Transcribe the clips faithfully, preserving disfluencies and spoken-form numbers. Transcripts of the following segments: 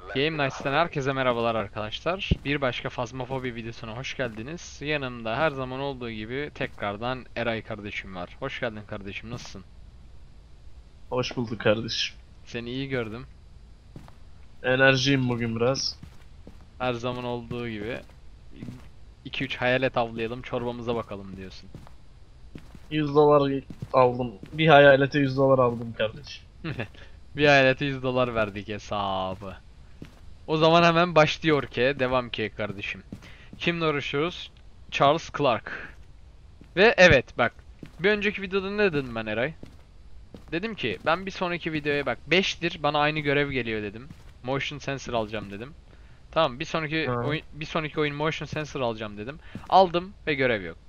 Game Night'tan herkese merhabalar arkadaşlar. Bir başka Phasmophobia videosuna hoş geldiniz. Yanımda her zaman olduğu gibi tekrardan Eray kardeşim var. Hoş geldin kardeşim, nasılsın? Hoş bulduk kardeşim. Seni iyi gördüm. Enerjiyim bugün biraz. Her zaman olduğu gibi iki üç hayalet avlayalım, çorbamıza bakalım diyorsun. yüz dolar aldım. Bir hayalete yüz dolar aldım kardeşim. Bir hayalete yüz dolar verdik hesabı. O zaman hemen başlıyor ki, devam ki kardeşim. Kimle uğraşıyoruz? Charles Clark. Ve evet bak, bir önceki videoda ne dedim ben Eray? Dedim ki ben bir sonraki videoya bak beştir bana aynı görev geliyor dedim. Motion sensor alacağım dedim. Tamam, bir sonraki Ha. oyun bir sonraki oyun motion sensor alacağım dedim. Aldım ve görev yok.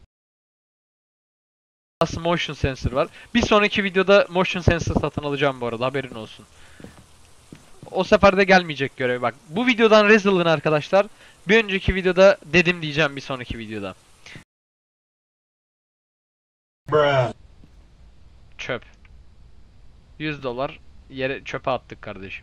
Nasıl motion sensor var? Bir sonraki videoda motion sensor satın alacağım bu arada, haberin olsun. O sefer de gelmeyecek görev bak. Bu videodan rez alın arkadaşlar. Bir önceki videoda dedim diyeceğim bir sonraki videoda. Bruh. Çöp. yüz dolar yere çöpe attık kardeşim.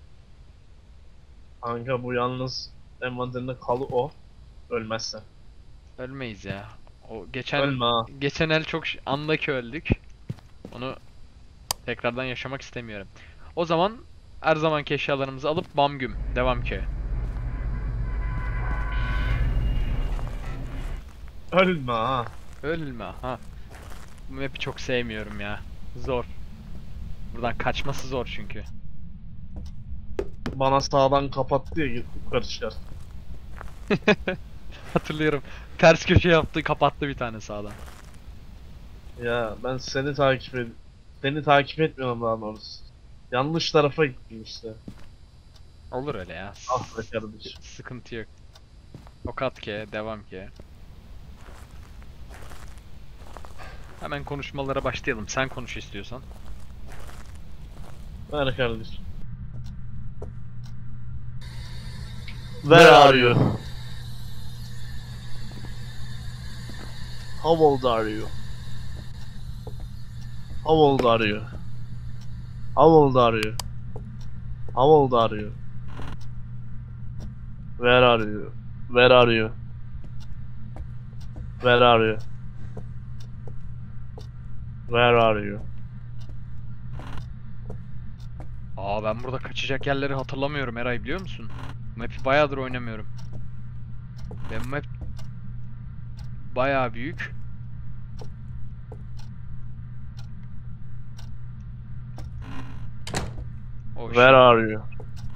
Kanka bu yalnız envanterinde kalı o. Ölmezsen. Ölmeyiz ya. O geçen Ölme ha. geçen el çok ş- andaki öldük. Onu tekrardan yaşamak istemiyorum. O zaman her zamanki eşyalarımızı alıp bam güm devam ki. Ölme ha. Ölme ha. Bu map'i çok sevmiyorum ya. Zor. Buradan kaçması zor çünkü. Bana sağdan kapattı ya yukarı çıkar. Hatırlıyorum. Ters köşe yaptı, kapattı bir tane sağdan. Ya ben seni takip ed seni takip etmiyorum daha doğrusu. Yanlış tarafa gittim işte. Olur öyle ya. Ah be kardeşim. Sıkıntı yok. Tokat ki, devam ki. Hemen konuşmalara başlayalım. Sen konuş istiyorsan. Ver kardeşim. Where are you? How old are you? How old are you? How old are you? How old are you? Where are you? Where are you? Where are you? Where are you? Aa, ben burada kaçacak yerleri hatırlamıyorum Eray, biliyor musun? Map'i bayağıdır oynamıyorum. Ve map bayağı büyük. O Where şey- are you?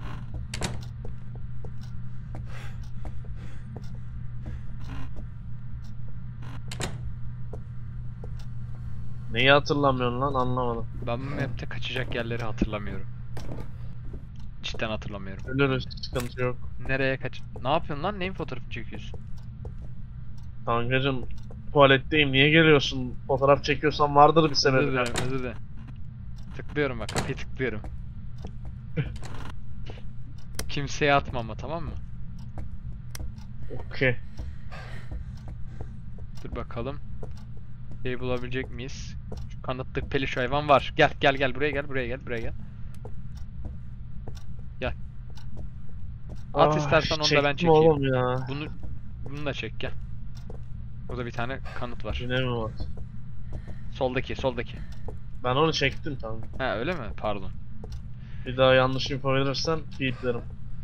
Neyi hatırlamıyorsun lan, anlamadım. Ben bu map'te kaçacak yerleri hatırlamıyorum. Cidden hatırlamıyorum. Ölürüz, sıkıntı yok. Nereye kaç... Ne yapıyorsun lan? Neyin fotoğrafını çekiyorsun? Kankacım, tuvaletteyim, niye geliyorsun? Fotoğraf çekiyorsan vardır bir Özür sebebi. dilerim, özür dilerim. Tıklıyorum bak, kapıyı tıklıyorum. Kimseye atma ama, tamam mı? Okey. Dur bakalım. Şey bulabilecek miyiz? Şu kanıtlık peluş hayvan var. Gel gel gel, buraya gel, buraya gel, buraya gel. Gel. At Ah, istersen, onu da ben çektim çekeyim. oğlum ya. Bunu bunu da çek, gel. Burada bir tane kanıt var. Yine mi var? Soldaki, soldaki. Ben onu çektim tamam. Ha, öyle mi? Pardon. Bir daha yanlış info verirsen feedlerim.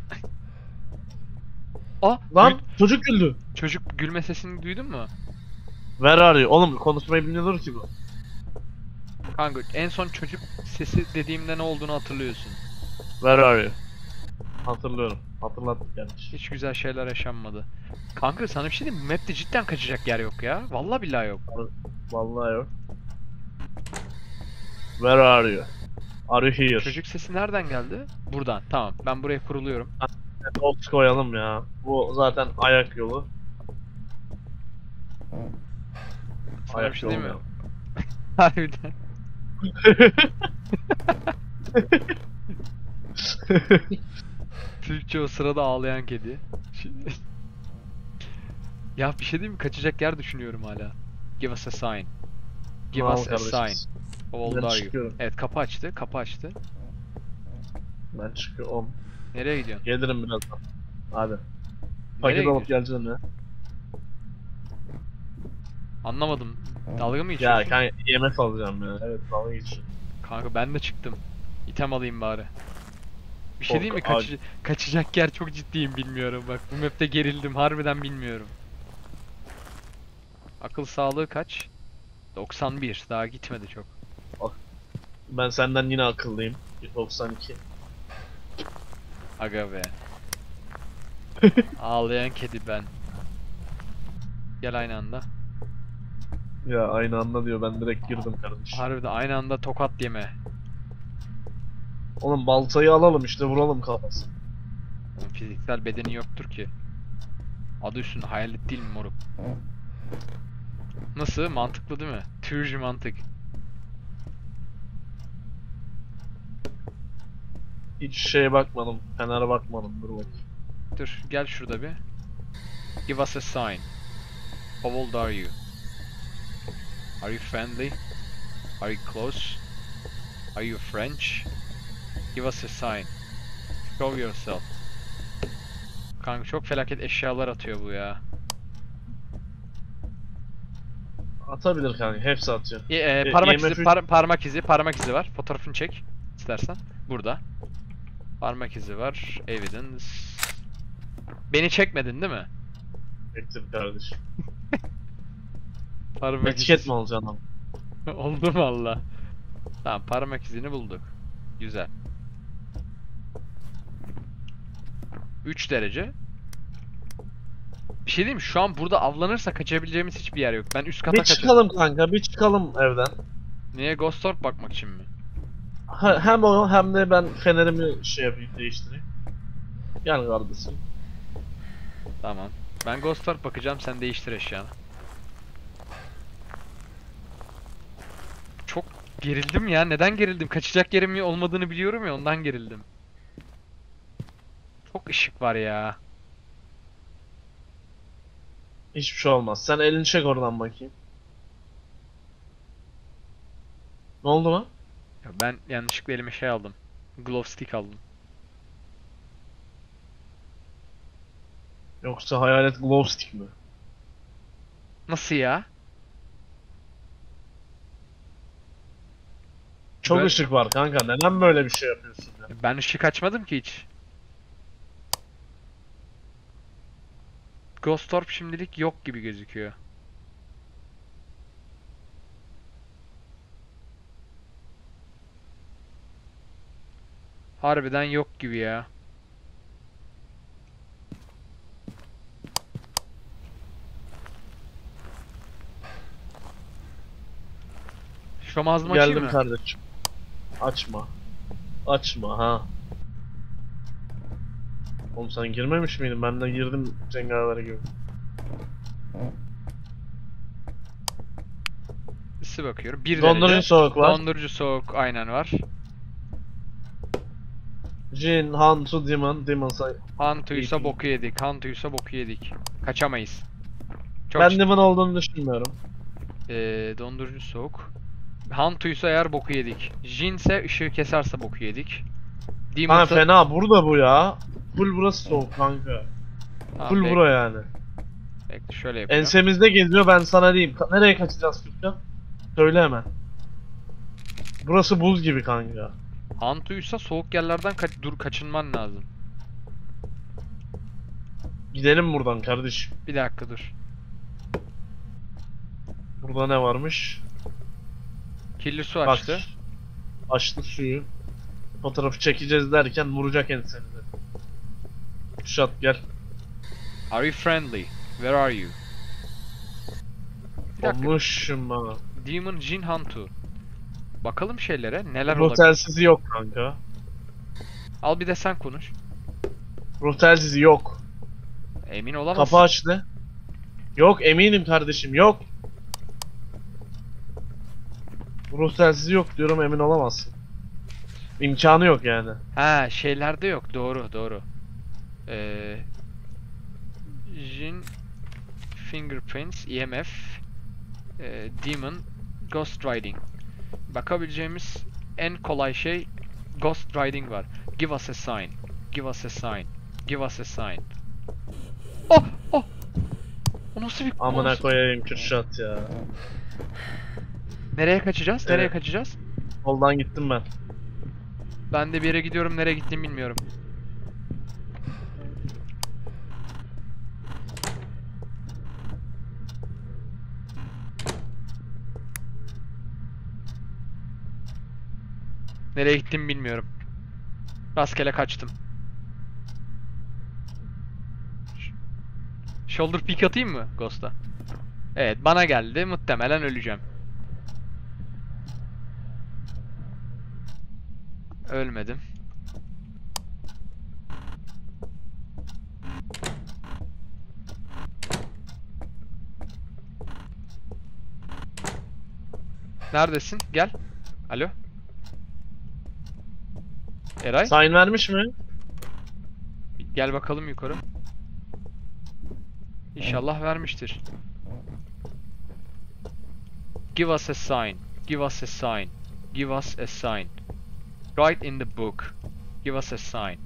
Aa, Lan gül- çocuk güldü. çocuk gülme sesini duydun mu? Where are you? Oğlum konuşmayı bilmiyordur ki bu. Kanka, en son çocuk sesi dediğimde ne olduğunu hatırlıyorsun. Where are you? Hatırlıyorum. Hatırlattık yani. Hiç güzel şeyler yaşanmadı. Kanka, sana bir şey diyeyim mi? Bu map'te cidden kaçacak yer yok ya. Vallahi billahi yok. Vallahi yok. Where are you? Are you here? Çocuk sesi nereden geldi? Buradan. Tamam. Ben buraya kuruluyorum. Box koyalım ya. Bu zaten ayak yolu. Sana Ayak bir şey diyeyim mi? yolu. Harbiden. Türkçe o sırada ağlayan kedi. Şimdi- Ya bir şey diyeyim mi? Kaçacak yer düşünüyorum hala. Give us a sign. Give Tamam us a kardeşim. sign. How old Ben are you? çıkıyorum. Evet, kapı açtı. Kapı açtı. Ben çıkıyorum. Nereye gidiyorsun? Gelirim birazdan. Hadi. Nereye Paket alıp gidiyorsun? geleceğim ya. Anlamadım. Dalga mı Ya geçiyorsun? kanka I M F alacağım ya. Evet dalga geçiyorum. Kanka ben de çıktım. İtem alayım bari. Bir şey diyeyim mi? Korku- Kaç kaçacak yer çok ciddiyim, bilmiyorum bak. Bu map'te gerildim. Harbiden bilmiyorum. Akıl sağlığı kaç? doksan bir. Daha gitmedi çok. Ben senden yine akıllıyım. doksan iki. Aga be. Ağlayan kedi ben. Gel aynı anda. Ya aynı anda diyor ben direkt girdim kardeşim. Harbiden aynı anda tokat yeme. Oğlum baltayı alalım işte vuralım kafasına. Onun fiziksel bedeni yoktur ki. Adı üstünde hayalet değil mi moruk? Nasıl? Mantıklı değil mi? Türcü mantık. Hiç şeye bakmadım. Fener'e bakmadım. Dur bakayım. Dur gel şurada bir. Give us a sign. How old are you? Are you friendly? Are you close? Are you French? Give us a sign. Show yourself. Kanka çok felaket eşyalar atıyor bu ya. Atabilir kanka. Hepsi atıyor. E, e, E, parmak I M F izi, üç par- parmak izi, parmak izi var. Fotoğrafını çek istersen. Burada. Parmak izi var. Evidence. Beni çekmedin değil mi? Çektim kardeşim. Parmak Etiket izi. mi alacaksın ama? Oldu mu valla? Tamam, parmak izini bulduk. Güzel. üç derece. Bir şey diyeyim mi? Şu an burada avlanırsa kaçabileceğimiz hiçbir yer yok. Ben üst kata Bir kaçarım. çıkalım kanka. Bir çıkalım evden. Niye? Ghost Orb bakmak için mi? Ha- Hem o hem de ben fenerimi şey yapayım değiştireyim. Gel kardeşim. Tamam. Ben Ghost Orb bakacağım, sen değiştir eşyanı. Çok gerildim ya. Neden gerildim? Kaçacak yerim olmadığını biliyorum ya, ondan gerildim. Çok ışık var ya. Hiçbir şey olmaz. Sen elini çek oradan bakayım. Ne oldu lan? Ya ben yanlışlıkla elime şey aldım. Glow stick aldım. Yoksa hayalet glow stick mi? Nasıl ya? Çok Böyle- ışık var kanka. Neden böyle bir şey yapıyorsun ya? Ben ışık açmadım ki hiç. Ghost Orb şimdilik yok gibi gözüküyor. Harbiden yok gibi ya. Şom ağzımı açayım Geldim mı? kardeşim. Açma. Açma ha. Oğlum sen girmemiş miydin? Ben de girdim cengaver gibi. Isı bakıyorum. Bir Dondurucu derece. soğuk var. Dondurucu soğuk aynen var. Jin, Hantu, Demon, Demon say. Hantuysa İyi. boku yedik. Hantuysa boku yedik. Kaçamayız. Çok Ben ciddi- Demon olduğunu düşünmüyorum. Ee, dondurucu soğuk. Hantuysa eğer boku yedik. Jinse ışığı keserse boku yedik. Ha Demon'sa... fena burada bu ya. Full burası soğuk kanka. Tamam, Full bek- bura yani. bekle, şöyle yapacağım. Ensemizde geziyor ben sana diyeyim. Ka- Nereye kaçacağız Türkan? Söyle hemen. Burası buz gibi kanka. Hantuysa soğuk yerlerden kaç dur kaçınman lazım. Gidelim buradan kardeşim. Bir dakika dur. Burada ne varmış? Kirli su Bak. açtı. Açtı suyu. Fotoğrafı çekeceğiz derken vuracak ensenize. Kuşat gel. Are you friendly? Where are you? Bir dakika. Olmuşum bana. Demon Jin Hantu. Bakalım şeylere neler Ruh olabilir. telsizi yok kanka. Al bir de sen konuş. Ruh telsizi yok. Emin olamazsın. Kapı açtı. Yok eminim kardeşim yok. Ruh telsizi yok diyorum emin olamazsın. İmkanı yok yani. Ha, şeylerde yok. Doğru, doğru. Ee, Jin Fingerprints, E M F, e, Demon, Ghost Riding. Bakabileceğimiz en kolay şey Ghost Riding var. Give us a sign. Give us a sign. Give us a sign. Oh! Oh! O nasıl bir... o Amına nasıl- koyayım Kürşat ya. Nereye kaçacağız? Nereye Evet. kaçacağız? Soldan gittim ben. Ben de bir yere gidiyorum. Nereye gittiğimi bilmiyorum. Nereye gittiğimi bilmiyorum. Rastgele kaçtım. Ş- Shoulder pick atayım mı Ghost'a? Evet, bana geldi. Muhtemelen öleceğim. Ölmedim. Neredesin? Gel. Alo. Eray, Sign vermiş mi? gel bakalım yukarı. İnşallah vermiştir. Give us a sign. Give us a sign. Give us a sign. Write in the book. Give us a sign.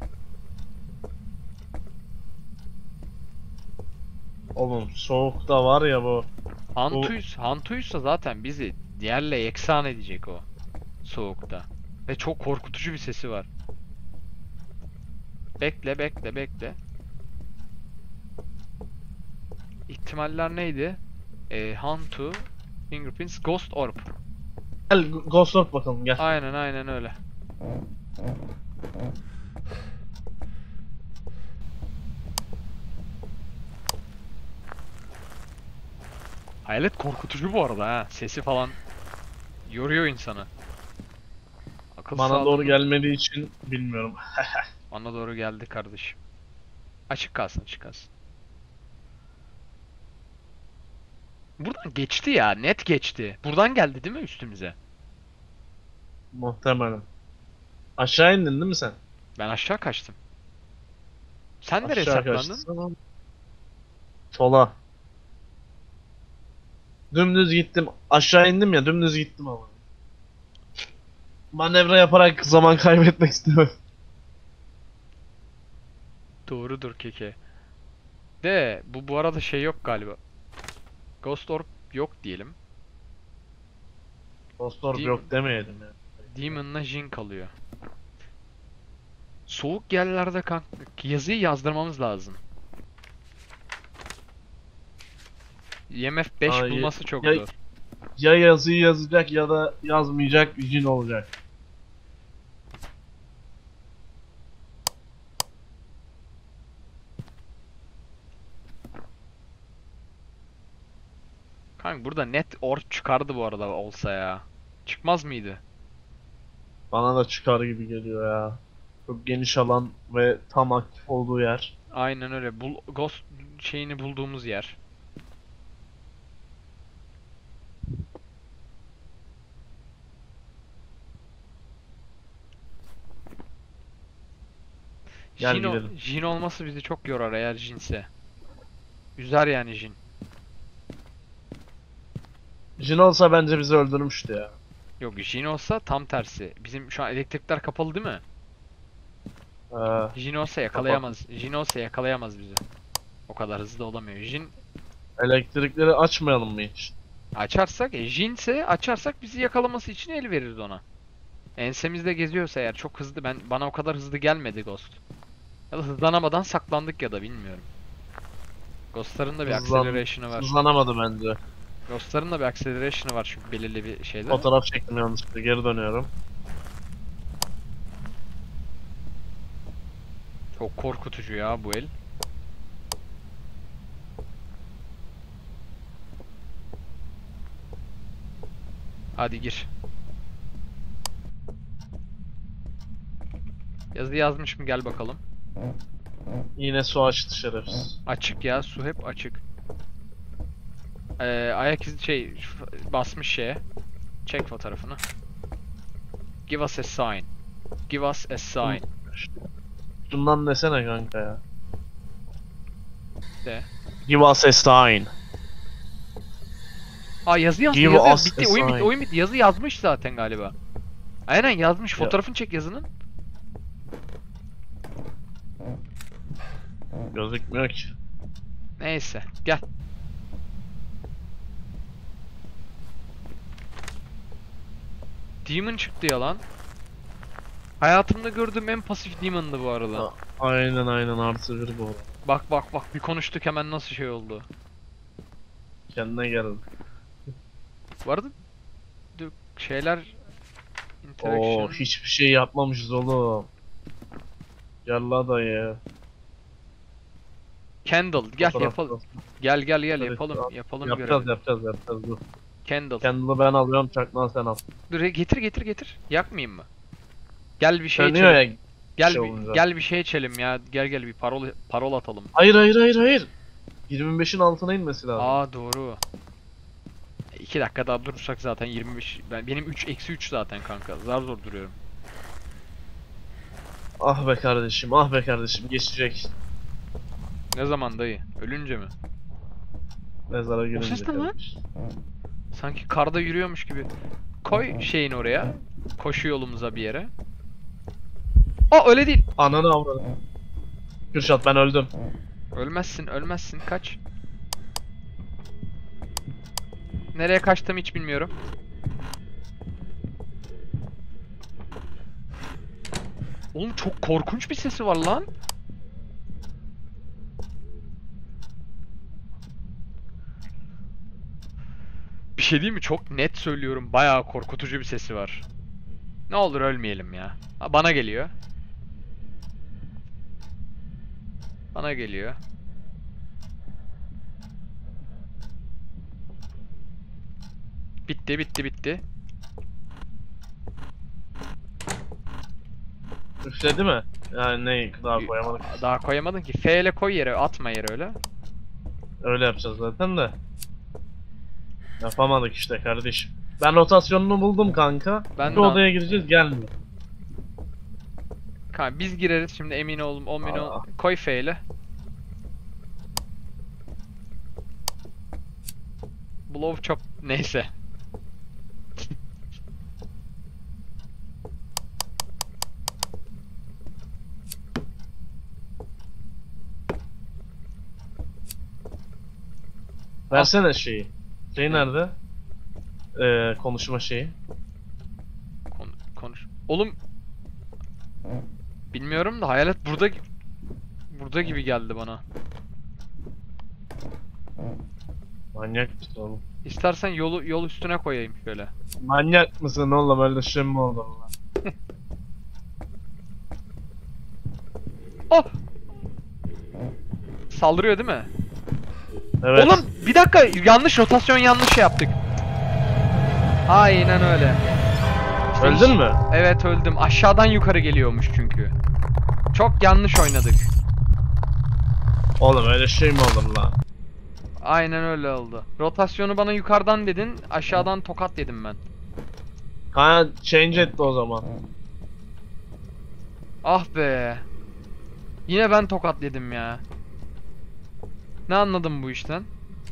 Oğlum soğukta var ya bu. Hantuyuz, Hantuysa zaten bizi yerle yeksan edecek o. Soğukta. Ve çok korkutucu bir sesi var. Bekle, bekle, bekle. İhtimaller neydi? Ee, Hantu, Fingerprints, Ghost Orb. Gel Ghost Orb bakalım gel. Aynen, aynen öyle. Hayalet korkutucu bu arada ha. Sesi falan yoruyor insanı. Akıl Bana sağlığını- doğru gelmediği için bilmiyorum. Bana doğru geldi kardeşim. Açık kalsın, açık kalsın. Buradan geçti ya, net geçti. Buradan geldi değil mi üstümüze? Muhtemelen. Aşağı indin değil mi sen? Ben aşağı kaçtım. Sen nereye Aşağı saklandın? kaçtın ama. Sola. Dümdüz gittim. Aşağı indim ya dümdüz gittim ama. Manevra yaparak zaman kaybetmek istemem. Doğrudur keke. De bu bu arada şey yok galiba. Ghost Orb yok diyelim. Ghost Orb Değil yok mi? demeyelim ya. Demon'la Jin kalıyor. Soğuk yerlerde kanka yazıyı yazdırmamız lazım. I M F beş Aa, bulması çok ya- zor. Ya yazıyı yazacak ya da yazmayacak bir cin olacak. Kanka burada net orb çıkardı bu arada olsa ya. Çıkmaz mıydı? Bana da çıkar gibi geliyor ya. Çok geniş alan ve tam aktif olduğu yer. Aynen öyle. Bul Ghost şeyini bulduğumuz yer. Gel Jin, o- gidelim. Jin olması bizi çok yorar eğer Jinse. Üzer yani Jin. Jin olsa bence bizi öldürmüştü ya. Yok Jin olsa tam tersi. Bizim şu an elektrikler kapalı değil mi? Ee, Jin olsa yakalayamaz. Jin olsa yakalayamaz bizi. O kadar hızlı olamıyor. Jin elektrikleri açmayalım mı hiç? açarsak, e, Jinse açarsak bizi yakalaması için el veririz ona. Ensemizde geziyorsa eğer çok hızlı, ben bana o kadar hızlı gelmedi Ghost. Ya da hızlanamadan saklandık ya da bilmiyorum. Ghost'ların da bir Hızlan- acceleration'ı var. Hızlanamadı bence. Ghost'ların da bir acceleration'ı var çünkü belirli bir şeyde. Fotoğraf çektim yanlışlıkla. Geri dönüyorum. Çok korkutucu ya bu el. Hadi gir. Yazı yazmış mı gel bakalım. Yine su açtı şerefsiz. Açık ya, su hep açık. Ee, ayak izi şey f- basmış şeye. Çek fotoğrafını. Give us a sign. Give us a sign. Şundan desene kanka ya. De. Give us a sign. Aa yazı yazdı, Give yazı us bitti. a Oyun bitti, sign. oyun bitti. Yazı yazmış zaten galiba. Aynen yazmış. Ya. Fotoğrafını çek yazının. Gözükmüyor ki. Neyse gel. Demon çıktı ya lan. Hayatımda gördüğüm en pasif demon'dı bu arada. A- Aynen aynen artı bir bu. Bak bak bak bir konuştuk hemen nasıl şey oldu. Kendine gelin. Bu arada dur, şeyler Oo interaction. hiçbir şey yapmamışız oğlum. Gel la dayı. Candle gel Fotoğraf- yapalım. Gel gel gel Evet, yapalım yap- yapalım Yapacağız görevi. yapacağız yapacağız dur. Candle. Kendini ben alıyorum çakmağı sen al. Dur getir getir getir. Yakmayayım mı? Gel bir şey Sönüyor içelim. ya. Gel şey bir, olunca. gel bir şey içelim ya. Gel gel bir parol parol atalım. Hayır hayır hayır hayır. yirmi beşin altına inmesi lazım. Aa doğru. iki dakika daha durursak zaten yirmi beş. Ben benim üç eksi üç zaten kanka. Zar zor duruyorum. Ah be kardeşim ah be kardeşim geçecek. Ne zaman dayı? Ölünce mi? Mezara girince ses ne lan? kardeşim. Sanki karda yürüyormuş gibi. Koy şeyin oraya. Koşu yolumuza bir yere. Aa öyle değil. Ananı avradım. Kürşat ben öldüm. Ölmezsin, ölmezsin. Kaç. Nereye kaçtım hiç bilmiyorum. Oğlum çok korkunç bir sesi var lan. Bir şey değil mi? Çok net söylüyorum. Bayağı korkutucu bir sesi var. Ne olur ölmeyelim ya. Ha, bana geliyor. Bana geliyor. Bitti, bitti, bitti. Üfledi mi? Yani ne daha koyamadık. Daha koyamadın ki. F ile koy yere, atma yere öyle. Öyle yapacağız zaten de. Yapamadık işte kardeşim. Ben rotasyonunu buldum kanka. Ben Bir de- odaya gireceğiz gelmiyor. Kanka biz gireriz şimdi emin ol, emin ol. Aa. Koy F ile. Blow chop neyse. Versene şeyi. Şey nerede? Ee, konuşma şeyi. Kon- konuş. Oğlum bilmiyorum da hayalet burada gi- burada gibi geldi bana. Manyak mısın oğlum? İstersen yolu yol üstüne koyayım şöyle. Manyak mısın oğlum öyle şey mi olur lan? Oh! Saldırıyor değil mi? Evet. Oğlum bir dakika yanlış rotasyon yanlış şey yaptık. Aynen öyle. İşte Öldün hiç- mü? Evet öldüm. Aşağıdan yukarı geliyormuş çünkü. Çok yanlış oynadık. Oğlum öyle şey mi olur lan? Aynen öyle oldu. Rotasyonu bana yukarıdan dedin, aşağıdan tokat yedim ben. Kanka change etti o zaman. Ah be. Yine ben tokat yedim ya. Ne anladım bu işten?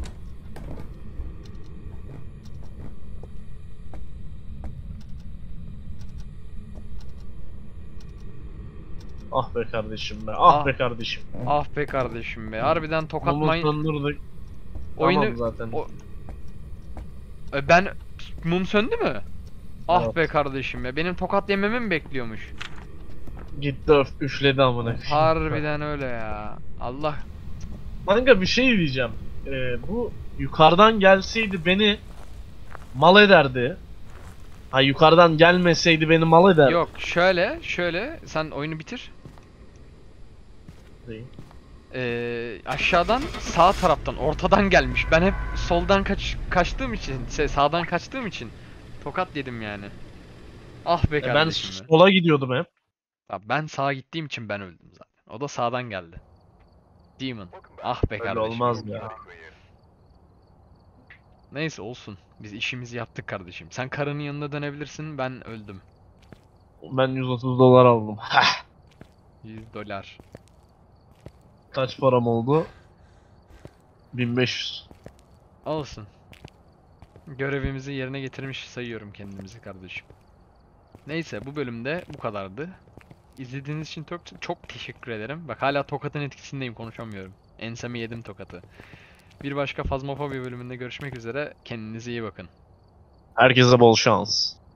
Ah be kardeşim be. Ah, Ah. be kardeşim. Ah be kardeşim be. Harbiden tokat Mumu may... söndürdük. Oyunu... Tamam zaten. O- E, Ben... Mum söndü mü? Ah Evet. be kardeşim be. Benim tokat yememi mi bekliyormuş? Gitti öf, üfledi amına. koyayım. Harbiden öyle ya. Allah. Kanka bir şey diyeceğim. Ee, bu yukarıdan gelseydi beni mal ederdi. Ha yukarıdan gelmeseydi beni mal ederdi. Yok şöyle şöyle sen oyunu bitir. Değil. Ee, aşağıdan sağ taraftan ortadan gelmiş. Ben hep soldan kaç kaçtığım için, şey, sağdan kaçtığım için tokat yedim yani. Ah be E ben kardeşim be. sola gidiyordum hep. Ya ben sağa gittiğim için ben öldüm zaten. O da sağdan geldi. Demon. Ah be Öyle kardeşim. olmaz ya. Neyse olsun. Biz işimizi yaptık kardeşim. Sen karının yanına dönebilirsin. Ben öldüm. Ben yüz otuz dolar aldım. Hah. yüz dolar. Kaç param oldu? bin beş yüz. Olsun. Görevimizi yerine getirmiş sayıyorum kendimizi kardeşim. Neyse bu bölümde bu kadardı. İzlediğiniz için çok çok teşekkür ederim. Bak hala tokatın etkisindeyim, konuşamıyorum. Enseme yedim tokatı. Bir başka Fazmofobi bölümünde görüşmek üzere. Kendinize iyi bakın. Herkese bol şans.